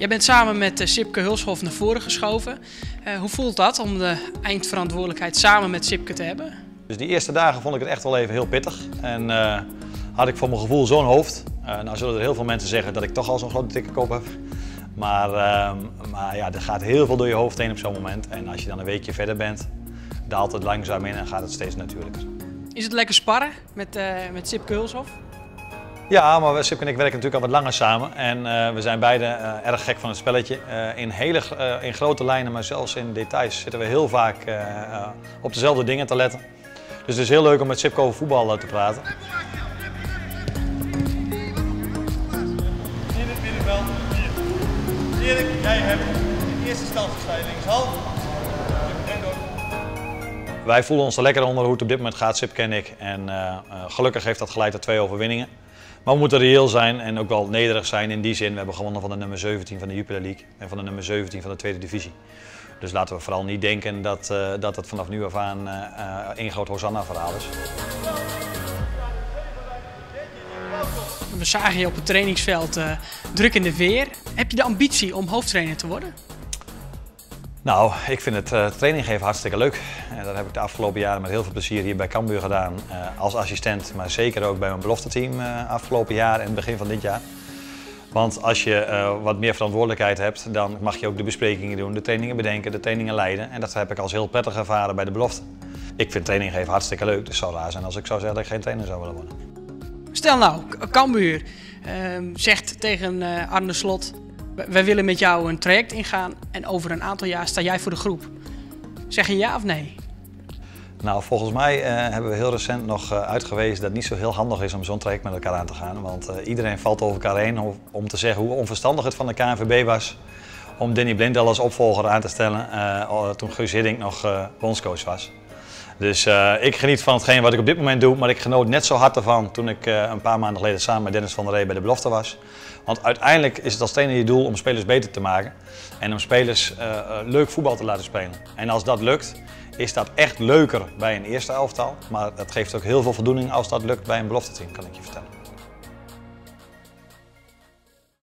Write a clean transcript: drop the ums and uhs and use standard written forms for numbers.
Jij bent samen met Sipke Hulshoff naar voren geschoven. Hoe voelt dat om de eindverantwoordelijkheid samen met Sipke te hebben? Dus die eerste dagen vond ik het echt wel even heel pittig. En had ik voor mijn gevoel zo'n hoofd. Nou zullen er heel veel mensen zeggen dat ik toch al zo'n grote dikke kop heb. Maar ja, er gaat heel veel door je hoofd heen op zo'n moment. En als je dan een weekje verder bent, daalt het langzaam in en gaat het steeds natuurlijker. Is het lekker sparren met Sipke Hulshoff? Ja, maar Sipke en ik werken natuurlijk al wat langer samen. En we zijn beide erg gek van het spelletje. In grote lijnen, maar zelfs in details zitten we heel vaak op dezelfde dingen te letten. Dus het is heel leuk om met Sipke over voetbal te praten. In het middenveld, hier. Erik, jij hebt in eerste instantie sta je linkshalf. Wij voelen ons er lekker onder hoe het op dit moment gaat, Sipke en ik. En gelukkig heeft dat geleid tot 2 overwinningen. Maar we moeten reëel zijn en ook wel nederig zijn in die zin. We hebben gewonnen van de nummer 17 van de Jupiler League en van de nummer 17 van de tweede divisie. Dus laten we vooral niet denken dat het vanaf nu af aan één groot Hosanna-verhaal is. We zagen je op het trainingsveld druk in de weer. Heb je de ambitie om hoofdtrainer te worden? Nou, ik vind het training geven hartstikke leuk. Dat heb ik de afgelopen jaren met heel veel plezier hier bij Cambuur gedaan. Als assistent, maar zeker ook bij mijn belofteteam afgelopen jaar en het begin van dit jaar. Want als je wat meer verantwoordelijkheid hebt, dan mag je ook de besprekingen doen, de trainingen bedenken, de trainingen leiden. En dat heb ik als heel prettig ervaren bij de belofte. Ik vind training geven hartstikke leuk, dus het zou raar zijn als ik zou zeggen dat ik geen trainer zou willen worden. Stel nou, Cambuur zegt tegen Arne Slot: wij willen met jou een traject ingaan en over een aantal jaar sta jij voor de groep. Zeg je ja of nee? Nou, volgens mij hebben we heel recent nog uitgewezen dat het niet zo heel handig is om zo'n traject met elkaar aan te gaan. Want iedereen valt over elkaar heen om te zeggen hoe onverstandig het van de KNVB was om Danny Blindel als opvolger aan te stellen toen Guus Hiddink nog bondscoach was. Dus ik geniet van hetgeen wat ik op dit moment doe, maar ik genoot net zo hard ervan toen ik een paar maanden geleden samen met Dennis van der Ree bij de belofte was. Want uiteindelijk is het als trainer je doel om spelers beter te maken en om spelers leuk voetbal te laten spelen. En als dat lukt, is dat echt leuker bij een eerste elftal, maar het geeft ook heel veel voldoening als dat lukt bij een belofteteam, kan ik je vertellen.